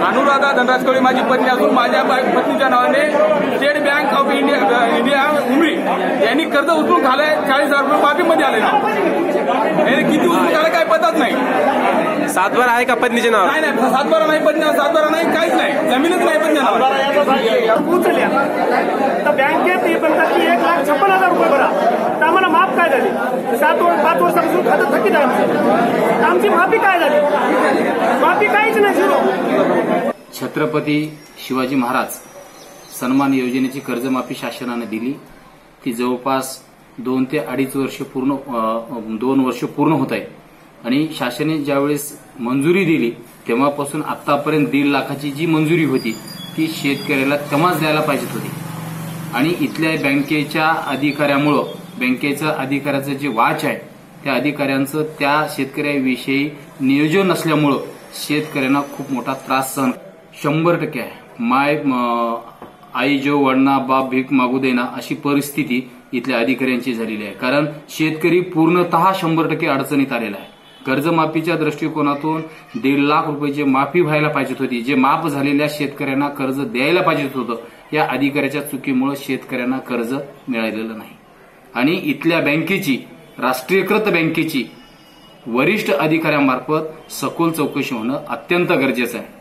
अनुराधा धनराज कवळे माझी पत्नी असून माझ्या पत्नीच्या नावाने State Bank of India Umri यांनी कर्ज उचलून खालंय 40,000 रुपये माफीमध्ये आले ना. किती उचलून खालं काय पतच नाही. सातबारा आहे का पत्नीचे नाव? नाही नाही, सातबारा नाही, पत्नी सातबारा नाही, काहीच नाही, जमीनच नाही पत्नी नाव. उचलल्या तर बँकेत हे म्हणतात की 1,56,000 रुपये भरा, तर आम्हाला माफ काय झाली? 5 वर्षापासून खातं थकीत आहे. आमची माफी काय झाली? माफी काहीच नाही. छत्रपती शिवाजी महाराज सन्मान योजनेची कर्जमाफी शासनाने दिली. ती जवळपास 2 ते 2.5 वर्ष 2 वर्ष पूर्ण होत आहे. आणि शासनाने ज्यावेळेस मंजुरी दिली तेव्हापासून आतापर्यंत 1.5 लाखाची जी मंजुरी होती ती शेतकऱ्याला तेव्हाच द्यायला पाहिजे होती. आणि इथल्या बँकेच्या अधिकाऱ्यामुळं, बँकेच्या अधिकाऱ्याचं जे वाच आहे त्या अधिकाऱ्यांचं त्या शेतकऱ्याविषयी नियोजन नसल्यामुळं शेतकऱ्यांना खूप मोठा त्रास सहन 100% आहे. आई जो वडना बाप भीक मागू देना अशी परिस्थिती इथल्या अधिकाऱ्यांची झालेली आहे. कारण शेतकरी पूर्णतः 100% अडचणीत आलेला आहे. कर्जमाफीच्या दृष्टिकोनातून 1.5 लाख रुपये माफी व्हायला पाहिजे होती, जे माफ झालेल्या शेतकऱ्यांना कर्ज द्यायला पाहिजे होतं, या अधिकाऱ्याच्या चुकीमुळे शेतकऱ्यांना कर्ज मिळालेलं नाही. आणि इथल्या बँकेची, राष्ट्रीयकृत बँकेची वरिष्ठ अधिकाऱ्यांमार्फत सखोल चौकशी होणं अत्यंत गरजेचं आहे.